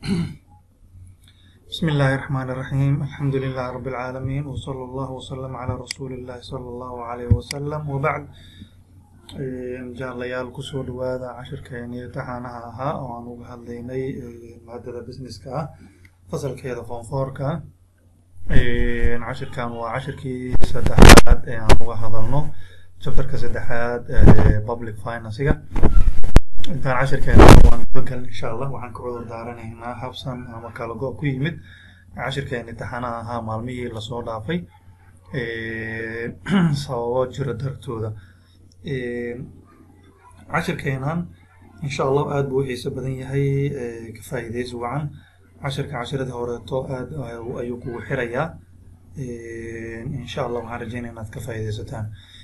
بسم الله الرحمن الرحيم. الحمد لله رب العالمين، وصلى الله وسلم على رسول الله صلى الله عليه وسلم. وبعد جعليال كسود وهذا عشر كيني تحانها ها وعنو هذيني مادة بزنس كا فصل كذا فانفوركا عشر كان وعشر كي سدحات عنو هذلنو شابتر كسدحات public finance intaan cashirkeena waan bakal insha Allah waxaan ka wada daaranaynaa habsan ama kala go ku yimid cashirkeena taxanaha ahaa maalmihii la soo dhaafay sababo jira dartooda cashirkeenan insha Allah aad buu xiiso badan yahay ka faa'iideysi wacan casharada horeeto aad ayuu ku xirayaa insha Allah waxaan rajaynayaa inaad ka faa'iideysataan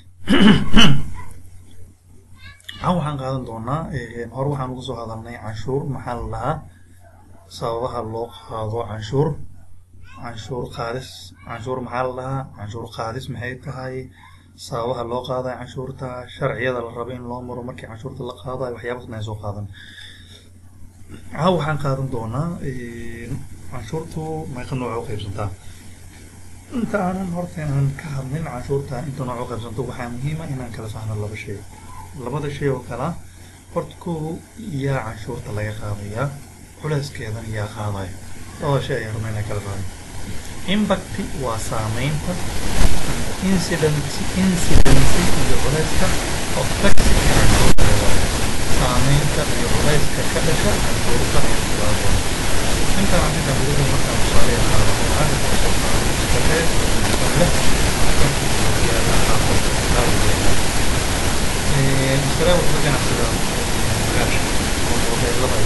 waxaan qaadan doonaa hor waxaan ugu soo hadalnay canshuur maxaa la dhahaa sababaha loo qaado canshuur qaadis maxaa la dhahaa canshuur qaadis maxay tahay sababaha loo qaadayo canshuurta sharciyada la rabo in loo maro markii canshuurta la qaadayo waxyaabahaas ay soo qaadan waxaan qaadan doonaa canshuurtu meeqa nooc u qaybsantaa inta aanan horta aan ka hadlin canshuurta inta nooc u qaybsanto waxaa muhiim ah inaan kala fahno labada shay oo kala horta koow yaa canshuurta laga qaadayaa culeyskeedan yaa qaadaya labada shay ayaa rabnaa inaan kala fahno impact waa saameynta incidency iyo culeyska of tax saameynta iyo culeyska ka dhasha canshuurta inta aan inta ugu markaan tusaale qaado مشتري وحدة نفسها غاش وضع لبعض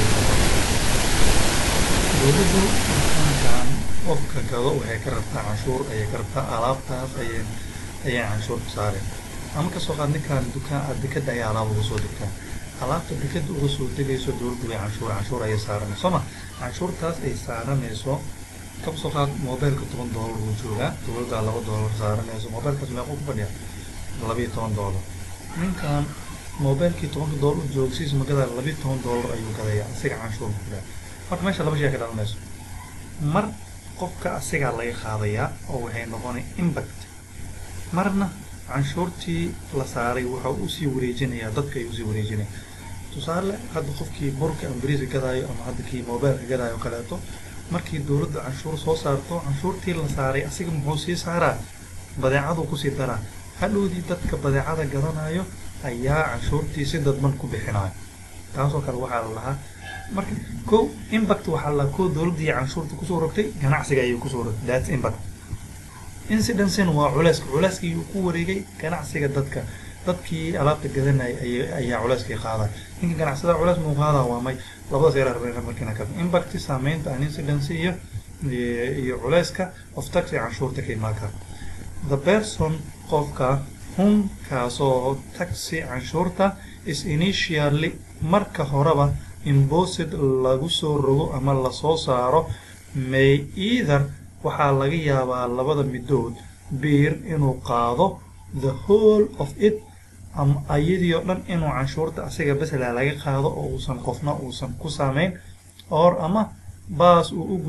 دولدو كان وفق كذا وهي كربتها عشور أي كربتها آلافها أي عشور بصاري أما كسوق عندك كان دكان أديكد أي آلاف وصول دكان آلاف تديكد وصول تيجي يسود دولدو عشور أي سعر نسمع عشور تاس أي سعر نسوا كم سوق موبايل كتبون $1 وجوها $2 على $1 سعر نسوا موبايل كتبون أقوى بديا $12 ninkan mobilkii $10 joogsiis ma gadaa $12 ayuu gadayaa asiga canshuur ku leh marka meesha laba shay ka dhalanayso mar qofka asiga laga qaadayaa oo waxay noqonay impact marna canshuurtii la saaray waxa uu sii wareejinayaa dadka ayuu sii wareejinayaa tusaale hadda qofkii burka ambriis gadaayo ama hadda kii mobilka gadaayo kaleeto markii dawladda canshuur soo saarto canshuurtii la saaray asiga muxuu sii saaraa badeecadu ku sii daraa hadhoodii dadka badeecada gadanayo ayaa canshuurtii si dadban ku bixinayo taasoo kale waxaa la lahaa marka kow impact waxaa la koo dawladii canshuurta kusoo rogtay ganacsiga ayay kusoo rogtay that's impact incidency waa culeyskii uu ku wareegay ganacsiga dadkii alaabta gadanay ayaa culeyskii qaaday ninka ganacsada culeys muu qaadaa waa may labada seer arbeen markina ka impact saameynta an incidency iyo culeyska of tax canshuurta ka imaan kara the person qofka kaasoo taxi canshuurta is initially marka horeba imposed lagu soo rogo ama la soo saaro may either waxaa laga yaabaa labada midood beer inuu qaado the whole of it ama ayadii oo dhan inuu canshuurta asiga basala laga qaado oo uusan qofna uusan ku saameyn or ama baas uu u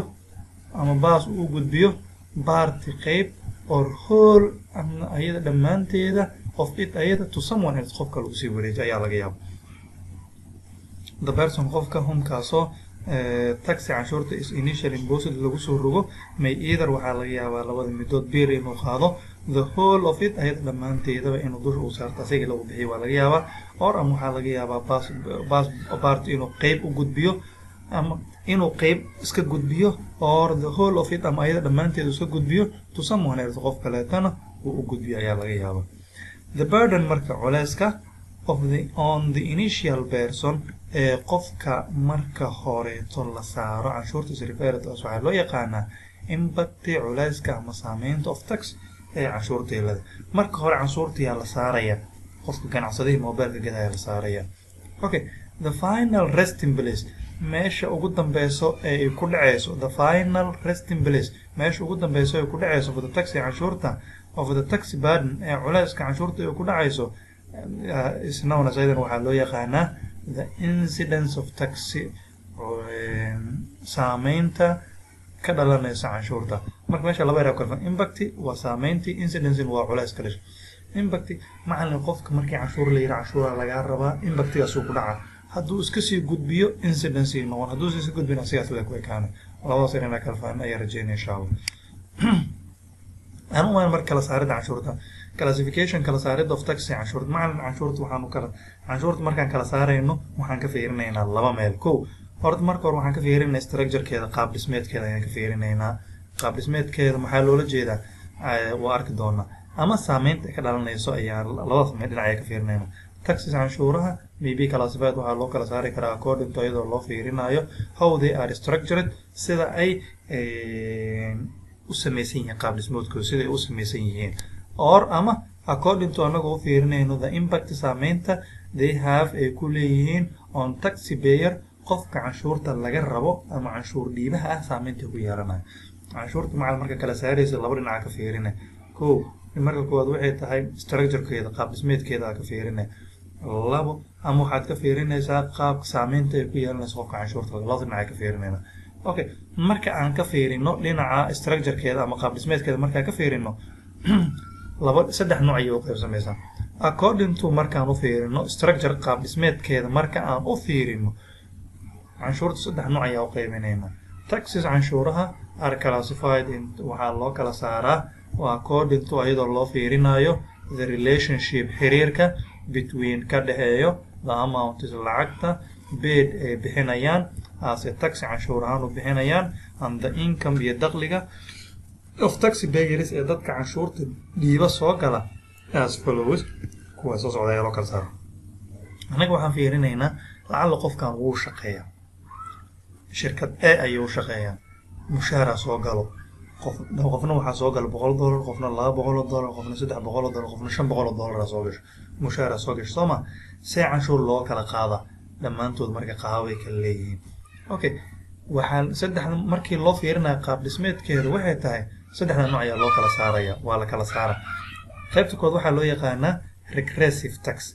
gudbiyo baarti qayb or whole ayada dhamaanteeda of it ayada to someone else qofka lagu sii wareejiyo ayaa laga yaabaa the person qofka kaasoo taxi canshuurta is initial imposed lagu soo rogo may either waxaa laga yaabaa labada midood beer inuu qaado the whole of it ayada dhamaanteedaba inuu dusha uu saarto asiga lagu bixiyo waa laga yaabaa or ama waxaa laga yaabaa baas inuu qayb u gudbiyo ama inuu qayb iska gudbiyo or the whole of it ama ayada dhamaanteedu iska gudbiyo to someone else qof kaleetana uu u gudbiyo ayaa laga yaabaa the burden marka culeyska on the initial person ee qofka marka horeeto la saaro canshuurta is referred to waxaa loo yaqaanaa impact culeyska ama saameynta of tax ee canshuurteelada marka hore canshuurtiyaa la saaraya qofka ganacsadihii mobilka gadaya la saaraya okay the final resting place meesha ugu dambeyso ee ku dhaceyso the final resting place meesha ugu dambeyso ee ku dhaceyso for the taxi canshuurta of the taxi burden ee culeyska canshuurta ee ku dhaceyso isna saydan waxaa loo yaqaanaa the incidence of taxi saameynta ka dhalanaysa canshuurta marka meesha laba eraab kala impact waa saameyntii incidence waa culays ka dhashay impact macallin qofka markii canshuur la yiraahdo canshuura laga rabaa impactgaas uu ku dhaca hadduu iska sii gudbiyo incidence noqon hadduu iska gudbin asigaas la ku ekaana labadaas erayna kala fahmay ayaa rajaynaya insha Allah أنا وين مرة كلا سعرت عشورتها classification كلا سعرت of tax عشورت مع عشورت وحنو كلا عشورت مرة كان كلا سعر إنه وحن كفيرنا هنا لبا مالكو أرد مرة كور وحن كفيرنا structure كذا قابل سميت كذا يعني كفيرنا هنا قابل سميت كذا محل ولا جيدا وارك دونا أما سامين كذا لنا يسوع يعني لبا سميت العيا كفيرنا هنا taxes عشورها maybe classified وحن لو كلا سعر كذا according to either law فيرنا يو how they are structured سيدا أي usamaysan yihiin qaab dhismoodkooda siday u samaysan yihiin or ama according to anaga u fiirinayno the impact saameynta they have ay ku leeyihiin on taxpayer qofka canshuurta laga rabo ama canshuur dhiibaha ah saameynta ku yeelanayo canshuurta macal marka kala saaraysa laba dhinac ka fiirina kow marka koowaad waxay tahay structure-keeda qaab dhismeedkeeda ka fiirina labo ama waxaad ka fiirinaysaa qaabka saameynta ay ku yeelanayso qofka canshuurta laba dhinac ka fiirinayna okay marka aan ka fiirino dhinaca structure-keeda ama qaab dhismeedkeeda marka ka fiirino laba saddex nooc ayuu qaybsamaysaa according to markaan u fiirino structure qaab dhismeedkeeda marka aan u fiirino canshuurta saddex nooc ayaa u qaybinaynaa taxes canshuuraha are classified in waxaa loo kala saaraa according to iyadoo loo fiirinayo the relationship xiriirka between ka dhaxeeyo the amount is lacagta paid ay bixinayaan as a tax canshuur ahaan u bixinayaan and the income iyo dakhliga of taxpayers ee dadka canshuurta dhiiba soo gala as follows kuwa soo socda ayaa loo kala saaro anaga waxaan fiirinaynaa lacala qofkan wuu shaqeeyaa shirkad A ayuu shaqeeyaa mushaara soo galo qofna waxaa soo gala $100 qofna $200 qofna $300 qofna $500 soo gasho mushaara soo gasho sooma see canshuur loo kala qaada dhammaantood marka qaabay kala leeyihiin okay waxaan saddexda markii loo fiirinayo qaab dhismeedkeeda waxay tahay saddexda nooc ayaa loo kala saaraya waa la kala saara qaybta kood waxaa loo yaqaanaa regressive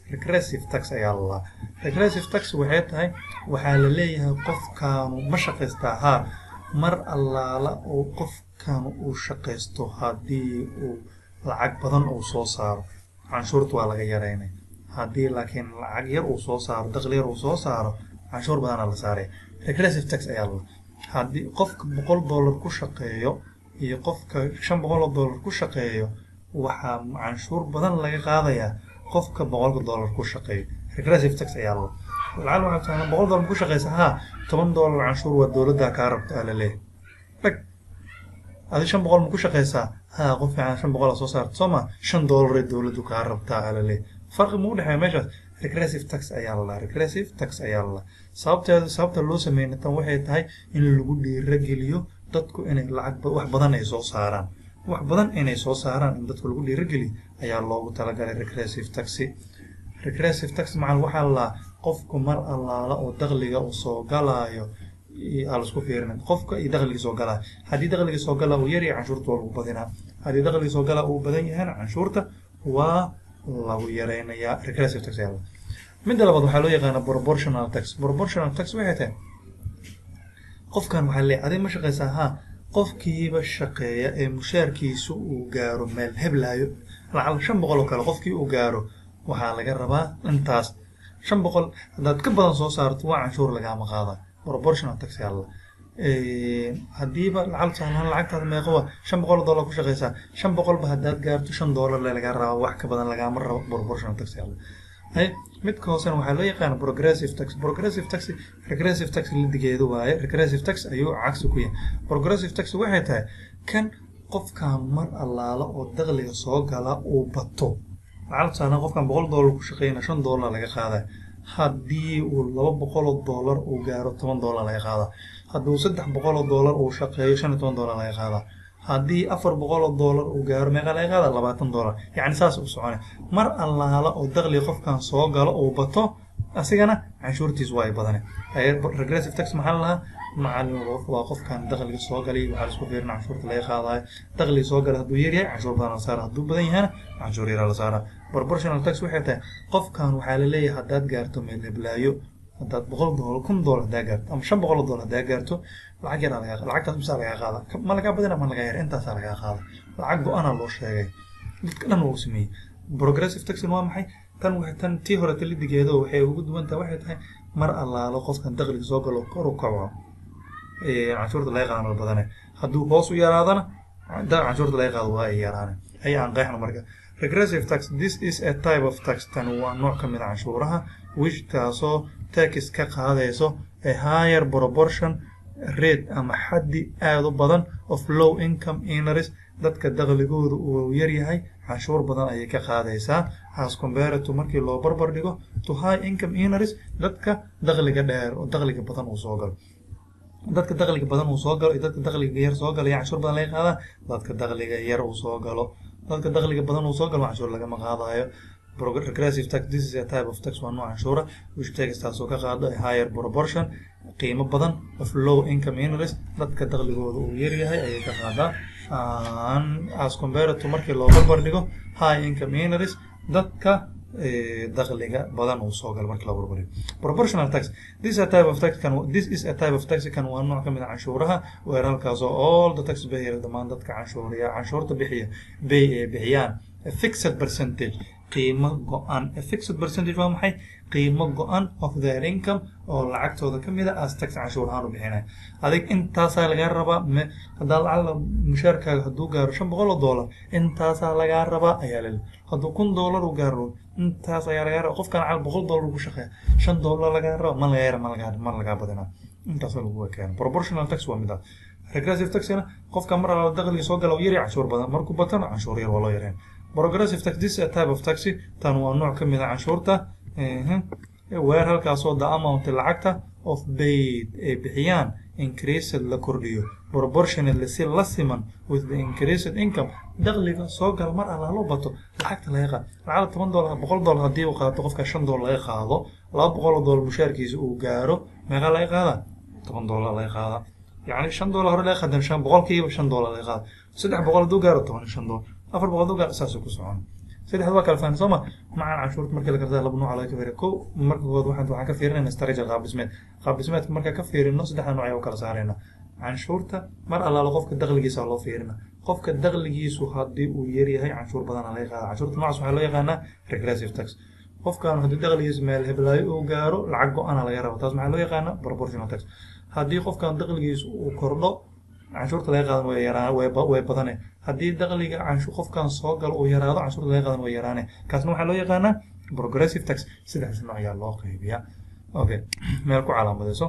tax ayaa la regressive tax waxay tahay waxaa la leeyahay qofkaanu ma shaqaystaa haa mar allaala oo qofkaanu uu shaqaysto haddii uu lacag badan uu soo saaro canshuurta waa laga yareynay haddii laakiin lacag yar uu soo saaro dakhli yar uu soo saaro canshuur badanaa la saaray regressive tax ayaa la haddii qofka $100 ku shaqeeyo iyo qofka $500 ku shaqeeyo waxaa canshuur badan laga qaadayaa qofka $100 ku shaqeeyo regressive tax ayaa la lacag waxaa tahay $100 ku shaqeysa haa $10 canshuur waa dowladda ka rabto ala leeyahay dhag adi $500 ku shaqeysaa haa qof fiican $500 soo saarto sooma $5 ee dowladdu ka rabtaa ala leeyahay farqi ma u dhexeeya meeshaas regressive tax ayaa la regressive tax ayaa la sababta loo sameeyay tan waxay tahay in lagu dhiirigeliyo dadku inay lacag wax badan ay soo saaraan in dadku lagu dhiirigeliyo ayaa loogu talagalay regressive tax macna waxaa la qofku mar allaala oo dakhliga uu soo galaayo ala isku fiirinay qofka iyo dakhliga soo galaa haddii dakhliga soo galaa uu yar yahay canshuurta waa lagu badinaa haddii dakhliga soo galaa uu badan yahayna canshuurta waa lagu yareynayaa regressive tax ayaa midda labaad waxaa loo yaqaanaa proportional tax waxay tahay qofkan waxaa leeyahay adiga ma shaqaysaa haa qofkiiba shaqeeya ee mushaarkiisu uu gaaro meel heblaayo lacag $500 oo kale qofkii uu gaaro waxaa laga rabaa intaas $500 haddaad ka badan soo saarto waa canshuur lagama qaada proportional tax ayaa la haddiiba lacag sahlan lacagtaada meeqa waa $500 ku shaqeysaa $500 ba haddaad gaarto $5 laga rabaa wax ka badan lagama rabo proportional tax ayaa la midka hoosena waxaa loo yaqaan progressive tax regressive tax lidigeedu waaye regressive tax ayuu cagsi ku yahay progressive tax waxay tahay kan qofkan mar allaala oo dakhliga soo gala uu bato lacag sahlan qofkan $100 ku shaqeeyna $5 laga qaadaa haddii uu $200 uu gaaro $10 laga qaadaa haddii $300 uu shaqeeyo $15 laga qaadaa haddii $400 uu gaaro meeqa laga qaadaa $20 yacni saas u soconay mar allaala oo dakhli qofkan soo galo uu bato asigana canshuurtiisu waa ay badanay regressive tax maxaa lahaa macallin waa qofkan dakhliga soo galay waxaa la isku fiirinaa canshuurta laga qaadayo dakhliga soo gala hadduu yar yahay canshuur badan la saara hadduu badan yahayna canshuur yar la saara proportional tax waxay tahay qofkan waxaa la leeyahay haddaad gaarto meel heblaayo haddaad $100 $1000 hadaa gaarto ama $500 hadaa gaarto lacag yar lagaa lacagtaas misaa lagaa qaada ma lagaa badina ma lagaa yar intaasaa lagaa qaada lacag go-ana loo sheegay dadka dhan wuu sameeyey progressive taxin waa maxay tan tii hore talidigeedo waxay ugu duwan tahay waxay tahay mar allaalo qofkan dakhliga soo galo kor u kaco canshuurta laga qaadana badane hadduu hoos u yaraadana canshuurta laga qaado waa ay yaraane ayaan qeexno marka regressive tax this is a type of tax tan waa nooc ka mid a canshuuraha which taasoo tax ka qaadayso a higher proportion rate ama xaddi aad u badan of low income earners dadka dakhligoodu uu yar yahay canshuur badan ayay ka qaadaysaa as compared to markii loo barbar dhigo to high income earners dadka dakhliga dheer oo dakhliga badan uu soo galo dadka dakhliga badan uu soo galo iyo dadka dakhliga yar soo galo canshuur badan laga qaadaa dadka dakhliga yar uu soo galo dadka dakhliga badan uu soo galo canshuur lagama qaadayo regressive tax this is a type of tax waa nooc canshuura which tax taasoo ka qaado a higher proportion qiimo badan of low income earners dadka dakhligooda uu yar yahay ayay ka qaadaa as compared to markii loo barbar dhigo high income earners dadka dakhliga badan uu soo galo markii loo barbar dhigo proportional tax this is a type of tax kan waa nooc ka mid ah canshuuraha weer halkaasoo all the tax payer dhammaan dadka canshuurta bixiya bixiyaan a fixed percentage qiimo go-an a fixed percentage waa maxay qiimo go-an of their income oo lacagtooda ka mid a as tax canshuur ahaan u bixinaya adig intaasaa lagaa rabaa haddaa lacala mushaarkaaga hadduu gaaro $500 intaasaa lagaa rabaa ayaa lele hadduu $1,000 u gaaro intaas ayaa lagaa rabaa qofkan cal $100 ku shaqeeya $5 lagaa raba ma lagaa yara ma lagaa badinaa intaas lagu keeno proportional tax waa mid ah regressive taxina qofka mar alla dakhliga soo gala yari canshuur badan markuu batana canshuur yar waa loo yareen progressive tax this is a type of tax tan waa nooc ka mid ah canshuurta weer halkaasoo the amount lacagta of paid ay bixiyaan increased la kordhiyo proportionally si la siman with the increased income dakhliga soo gal mar alla loo bato lacagta laga qaado lacagta $100 haddii uu qaato qofka $5 laga qaado $200 mushaarkiisa uu gaaro meeqa laga qaada $10 laga qaada يعني $5 hore laga qadan boqolkiiba $5 laga qaado 300 hadduu gaaro $15 400 hadduu gaaro saas ku socon saddexda waa kala fahmi sooma macaan canshuurta markii la kartaa laba nooc laga fiiriyo kow marka kood waxaan ka fiirinayna strategy qaab dhismeed marka ka fiirino saddexda nooc ay u kala saarayna canshuurta mar allaala qofka dakhligiisa loo fiirina qofka dakhligiisu haddii uu yar yahay canshuur badan laga qaada canshuurta noocaas waxaa loo yaqaanaa regressive tax qofkan haddii dakhligiisa meel heblaayo uu gaaro lacag go-ana laga rabo taas maxaa loo yaqaanaa proportional tax haddii qofkan dakhligiisa uu kordho canshuurta laga qaadan way badane haddii dakhliga qofkan soo galo uu yaraado canshuurta laga qaadan way yaraane kaasna waxaa loo yaqaanaa progressive tax sidaas nooc ayaa loo qaybiyaa okay meel ku calaamadayso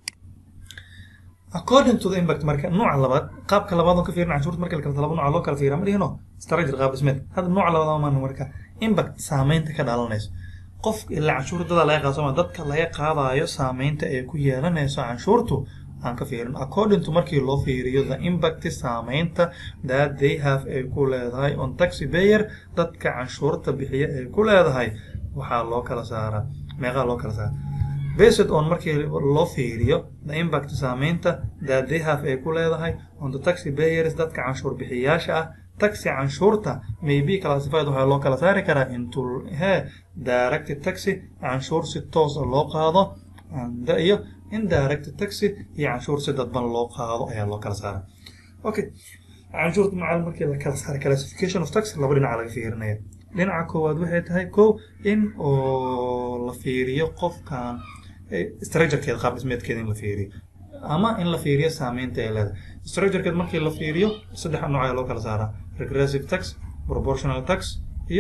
according to the impact marka nooca labaad qaabka labaad oo ka fiirin canshuurta marka la kala laba nooc loo kala fiiriyo ma dhihino strategy qaab dhismeed hada nooca labaad ma marka impact saameynta ka dhalanayso qof ila canshuurta laga qaado dadka laga qaadayo saameynta ay ku yeelanayso canshuurtu aan ka fiirin according to markii loo fiiriyo the impact saameynta that they have ay ku leedahay on taxi payer dadka canshuurta bixiya ay ku leedahay waxaa loo kala saaraa meeqa loo kala saaraa based on markii loo fiiriyo the impact saameynta that they have ay ku leedahay on the taxi payers dadka canshuur bixiyaasha ah taxi canshuurta may be classified waxaa loo kala saari karaa into direct taxi canshuur si toos ah loo qaado iyo indirect taxi iyo canshuur si dadban loo qaado ayaa loo kala saaraa okay canshuurta macal markii la kala saaro classification of tax laba dhinac laga fiirinaya dhinaca koowaad waxay tahay kow in oo la fiiriyo qofkan structurekeeda qaab dhismeedkeeda in la fiiriyo ama in la fiiriyo saameynta ay leedahay structurekeeda markii la fiiriyo saddex nooc ayaa loo kala saaraa regressive tax proportional tax iyo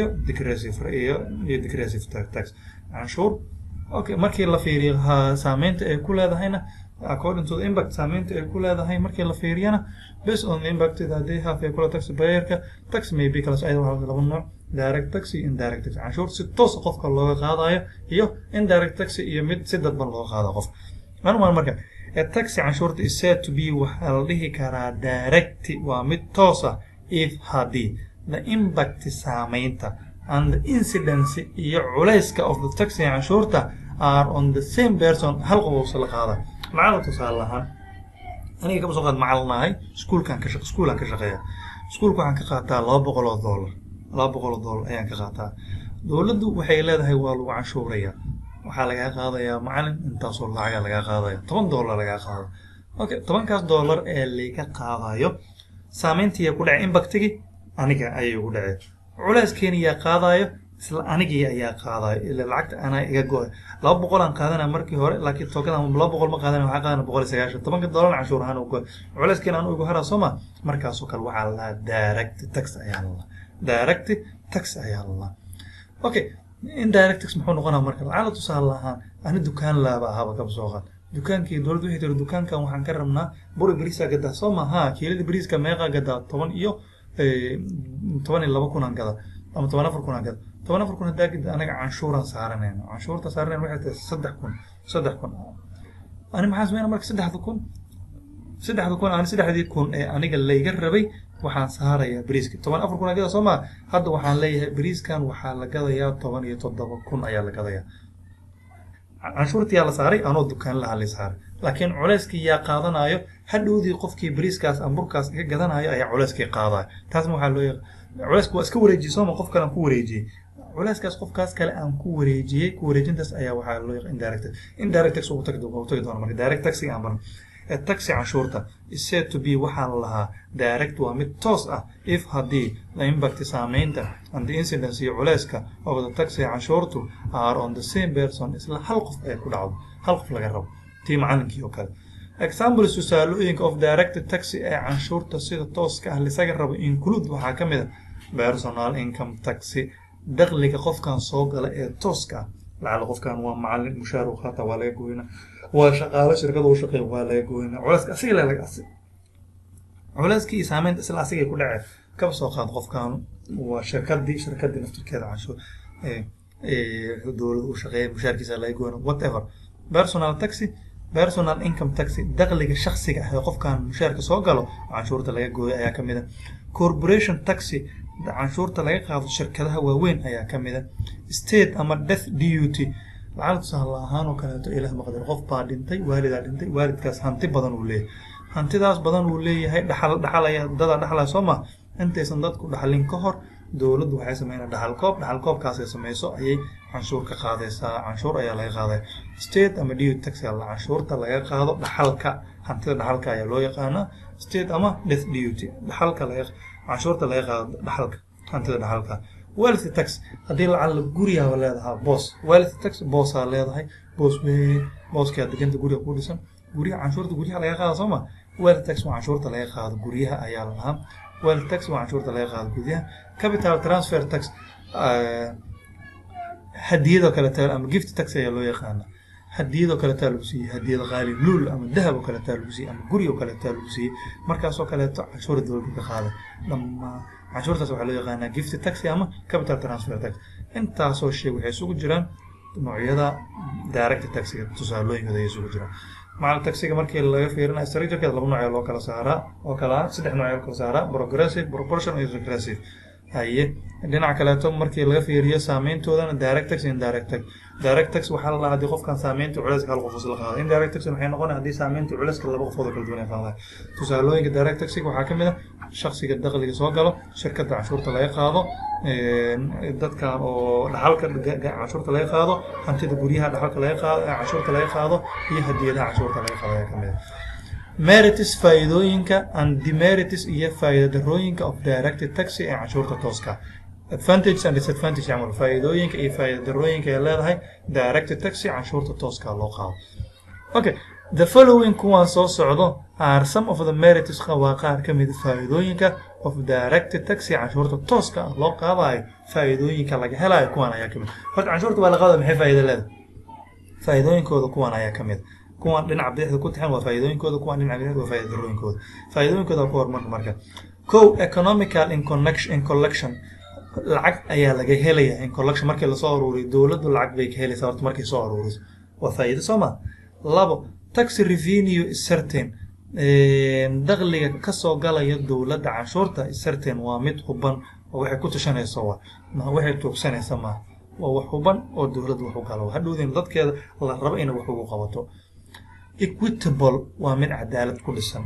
decreasive tax canshuur okay markii la fiiriyo saameynta ay ku leedahayna according to the impact saameynta ay ku leedahay markii la fiiriyana based on the impact that they have ay kula tax payerka tax may be kala ayada waxaa laba nooc direct tax iyo indirect tax canshuur si toos qofka looga qaadayo iyo indirect tax iyo mid si dadban looga qaado qof marka tax canshuurta is said to be waxa la dhihi karaa direct waa mid toos ah if hadii the impact saameynta and the incidence iyo culayska of the tax canshuurta are on the same person hal qof la qaada macallin tusaale ahaan aniga ka soo qaad macallinahay iskuulkan ka shaqeeya iskuulku waxaan ka qaataa $200 ayaan ka qaataa dawladdu waxay leedahay waa lagu canshuuraya waxaa lagaa qaadayaa macalin intaasoo lacaga lagaa qaadaya $10 lagaa qaado. Okay, $10 ee laga qaadayo saameyntii ku dhacay impactigi aniga ayay ugu dhacay. Culeyskeeni yaa qaadayo isla anigii ayaa qaadayo ila lacagta ana iga go'ay. 200 aan qaadanaa markii hore laakiin tookada 200 ma qaadanaa waxaa qaadanaa $190. $10 canshuur ahaan ugu culeyskeena aan ugu haraa Soomaa markaas oo kale waxaa la direct tax ayaa la direct tax ayaa la. Okay, indirect tax muxuu noqonaa marka lacag tusaale ahaan ani dukaan laaba ahaba ka soo qaad dukaankii dawladdu waxay tiri dukaankan waxaan ka rabnaa bur bariis gadaa Soomaa kiilada bariiska meeqa gadaa 10 iyo 12 kun aan gadaa ama 14 kun aan gadaa 14 kun hadaa gida anaga canshuuraan saaranayno canshuurta saaranayno waxay tahay 3 kun ani maxaa sameeyay marka 3 kun aan 3 kun ee aniga layga rabay waxaan saarayaa bariiska 14 kun gada Soomaa hadda waxaan leeyahay bariiskan waxaa la gadayaa 17 kun ayaa la gadayaa canshuurtii la saaray anoo dukaan la halay saaray laakiin culeyskii yaa qaadanayo hadhowdii qofkii bariiskaas ama burkaas ka gadanayo ayaa culeyskii qaadayo taasna waxaa loo yaqaan culeysku waa iska wareejiyay Soomaa qof kale aan ku wareejiyay culeyskaas qofkaas kale aan ku wareejintaas ayaa waxaa loo yaqaan indirect tax ugu tagi doona marka direct tax aan baran taxi canshuurta is said to be waxaa lahaa direct waa mid toos ah if haddii la impact saameynta and the incidence iyo culeyska of the taxi canshuurtu are on the same person isla hal qof ay ku dhacdo hal qof laga rabo tii macalinkii oo kale examples tusaalooyinka of direct taxi ee canshuurta sida tooska ah lisaga rabo include waxaa ka mid ah personal income taxi dakhliga qofkan soo gala ee tooska ah lacag qofkan waa macalin mushaar uu qaata waa laga gooynaa waa shaqaale shirkadu u shaqeeyo waa laga gooynaa culeyska asiga laga asig culeyskii saameynta isla asiga ku dhacay ka soo qaad qofkan waa shirkadii naftirkeeda canshuur dawladdu u shaqeeyo mushaarkiisa laga gooynaa whatever personal income taxi dakhliga shakhsiga ah ee qofkan mushaarka soo galo canshuurta laga gooyo ayaa ka mid ah corporation taxi canshuurta laga qaado shirkadaha waaweyn ayaa ka mid ah state ama death duty lacag tusaale ahaan oo kaleeto ilaah maqdar qof baa dhintay waalidaa dhintay waalidkaas hanti badan uu leeyahay hantidaas badan uu leeyahay dhaxalaya dada dhaxlaya Soomaa intaysan dadku dhaxalin ka hor dawladdu waxay sameeyaan dhaxalkoobkaas ay sameeyso ayay canshuur ka qaadaysaa canshuur ayaa laga qaaday state ama duty tax canshuurta laga qaado dhaxalka hantida dhaxalka ayaa loo yaqaanaa state ama death duty dhaxalka canshuurta laga qaado dhaxalka hantida dhaxalka wealth tax hadii lacag guriga leedahay boss wealth tax boss leedahay booska deganta guriga ku dhisan guriga canshuurta guriga laga qaado Soomaa wealth tax waa canshuurta laga qaado guriga ayaa lahaa wealth tax waa canshuurta laga qaado guriga capital transfer tax hadiyado kale taal ama gift tax ayaa loo yaqaan hadiyado kale taal lagu siiyay hadiyada qaali luul ama dahab kale taal lagu siiyay ama guriga kale taal lagu siiyay markaas oo kale canshuurta dawladda ka qaaday dhammaan canshuurtaas waxaa loo yaqaanaa gift tax ama capital transfer tax intaasoo shay waxay isugu jiraan noocyada direct taxiga tusaalooyinkooda ay isugu jiraan macal taxiga markii laga fiirinayo structure-keeda laba nooc loo kala saaraa oo kala saddex nooc loo kala saaraa progressive proportional iyo regressive haye dhinaca kale markii laga fiiriyo saameyntoodana direct tax iyo indirect tax direct tax waxaa la hadii qofkan saameynta culeyska hal qof la qaado indirect tax waxay noqonaysaa hadii saameynta culeyska laba qof oo kala duwan ay qaadaan tusaalooyinka direct tax waxaa ka mid ah shakhsiga dakhliga soo galo shirkadda canshuurta laga qaado dadka oo dhaxalka canshuurta laga qaado hantida guryaha dhaxalka laga qaado canshuurta laga qaado iyo hadiyadaha canshuurta laga qaado ayaa ka mid ah merits faa'iidooyinka and demerits iyo faa'iido darrooyinka of direct taxi ee canshuurta tooska advantage and disadvantage amal faa'iidooyinka iyo faa'iido darrooyinka ay leedahay direct taxi canshuurta tooska loo qaado okay the following kuwan soo socdo are some of the merits qaar ka mid faa'iidooyinka of direct taxi canshuurta tooska loo qaadayo faa'iidooyinka laga helayo kuwan ayaa ka mid horta canshuurta waa la qaado maxay faa'iido leedahay faa'iidooyinkooda kuwan ayaa ka mid kuwan dhinaca bidixda ku taxan waa faa'iidooyinkooda kuwan dhinaca bidixda waa faa'iido darrooyinkooda faa'iidooyinkooda ku hormarka marka economical in collection lacag ayaa laga helayaa in collection markii la soo aruuriyo dawladdu lacag bay ka helaysaa horta markii soo aruuriso waa faa'iido Soomaa labo tax revenue is certain dakhliga ka soo galaya dawladda canshuurta is certain waa mid huban oo waxay ku tashanayso ma waxay tuugsanaysaa ma waa wax huban oo dawladdu wax u galo hadhowdeen dadkeeda la rabo inay wax ugu qabato equitable waa mid cadaalad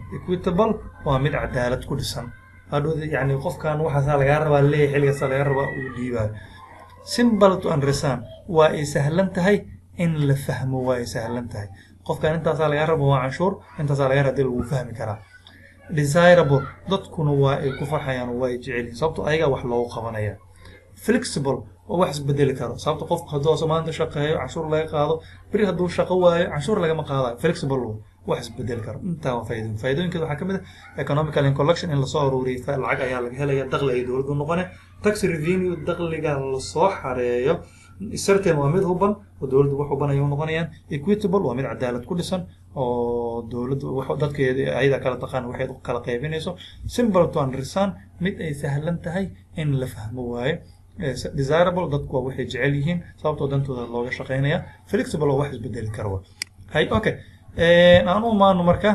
ku dhisan hadhowdeen yani qofkan waxa laga rabaa leeyahay xilligaas laga rabaa uu dhiibaa simple to understand waa ay sahlan tahay in la fahmo way sahlan tahay qofkan intaasaa laga rabo waa canshuur intaasaa laga rabo lagu fahmi karaa desirable dadkuna waa ay ku farxayaan oo way jecel yihiin sababtoo ayaga wax loogu qabanaya flexible oo wax isbedeli karo sababtoo qofku hadduu maanta shaqeeyo canshuur laga qaado beri hadduu shaqo waayo canshuur lagama qaadayo flexible wax isbedeli karo intaa waa faa'iidooyinkeeda waxaa ka mid ah economical in collection in lasoo aruuriyo lacag ayaa laga helaya dakhli ay dowladdu noqone tax revenue dakhliga lasoo xareeyo certain waa mid huban oo dowladdu wax huban ayay noqonayaan equitable waa mid cadaalad ku dhisan oo dowladdu wax dadkeeda ayada kala taqaan waxay kala qaybinayso simple to understand mid ay sahlan tahay in la fahmo waaye desirable dadku waa waxay jecel yihiin sababtoo dantooda looga shaqeynaya flexible oo wax isbedeli karo hay okay aan u maano marka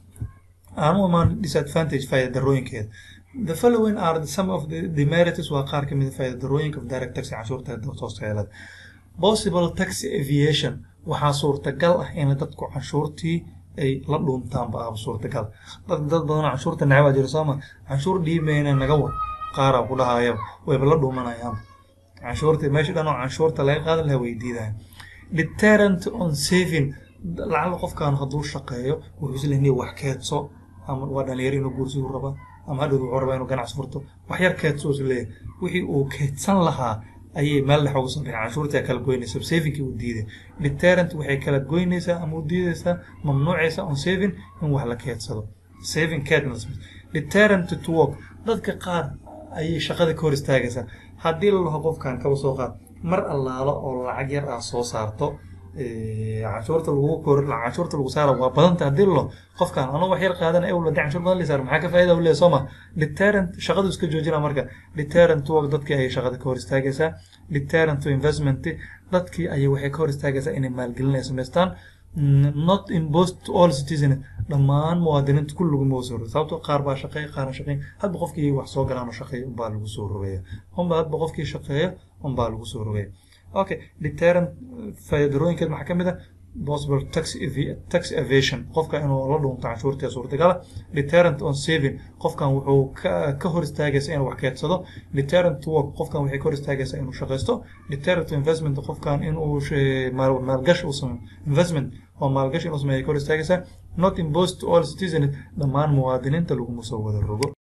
aan u maano disadvantage faa'iido darooyinkeeda the following are some of the demerits waa qaar ka mid ah faa'iido darooyinka direct tax canshuurta toosteelada possible tax evasion waxaa suurtagal ah in dadku canshuurtii ay la dhuuntaan ba suurtagal dad badan canshuurta nacab jira sama canshuur dhiibayna naga war qaar ku dhahaya way la dhuumanayaan canshuurta meesha dhan oo canshuurta laga qaadan lahaa way diidayaan deterrent on saving lacag qofkan hadduu shaqeeyo wuxuu isleeyahay wax keedso ama waa dhalinyaro inuu guursigu raba ama hadhow wuxuu rabaa inuu ganacsi furto wax yar keedso isleeyahay wixii uu keedsan lahaa ayay meel dhex uga soo bixin canshuurta kala goynaysa savingkii uu diiday deterrent waxay kala goynaysaa ama u diidaysaa mamnuucaysa on saving in wax la keedsado saving keedness deterrent to work dadka qaar ayay shaqada ka hor istaagaysaa haddii la laho qofkan kaba soo qaad mar allaalo oo lacag yar ah soo saarto canshuurta lagu saaro waa badanta haddii la laho qofkan anoo wax yar qaadan ay ula canshuur badan la saaro maxaa ka faa'iido u leeyahay sooma deterrent shaqadu iska joojina marka deterrent to work dadkii ayay shaqada ka hor istaagaysaa deterrent to investment dadkii ayay waxay ka hor istaagaysaa inay maalgelin ay samaystaan not imposed to all citizens dhammaan muwaadiniinta kulligood ma soo rogay sababtoo qaar baa shaqeeya qaarna shaqeyn hadba qofkii wax soo galaan oo shaqeeyo baa lagu soo rogaya hadba qofkii shaqeeyo baa lagu soo rogaya okay deterrent faa'iidooyinkeed maxaa ka mid ah possible tax evasion qofka inuu la dhuunto canshuurta suurtagal deterrent on saving qofkan wuxuu ka hor istaagaysaa inuu wax keedsado deterrent to work qofkan waxay ka hor istaagaysaa inuu shaqeysto deterrent to investment qofkan inuu maalgashi u sameeyo investment oo maalgashi inuu sameeyo ka hor istaagaysaa not imposed to all citizens dhammaan muwaadiniinta laguma soo wada rogo